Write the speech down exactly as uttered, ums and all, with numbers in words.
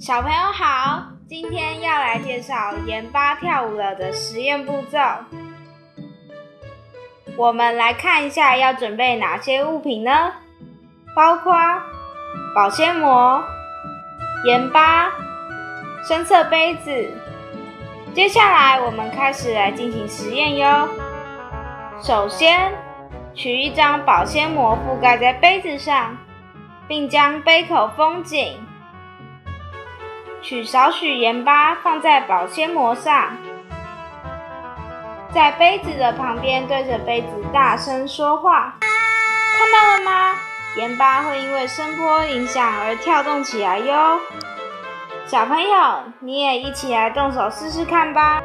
小朋友好，今天要来介绍盐巴跳舞了的实验步骤。我们来看一下要准备哪些物品呢？包括保鲜膜、盐巴、深色杯子。接下来我们开始来进行实验哟。首先，取一张保鲜膜覆盖在杯子上，并将杯口封紧。取少许盐巴放在保鲜膜上，在杯子的旁边对着杯子大声说话。看到了吗？盐巴会因为声波影响而跳动起来哟。小朋友，你也一起来动手试试看吧。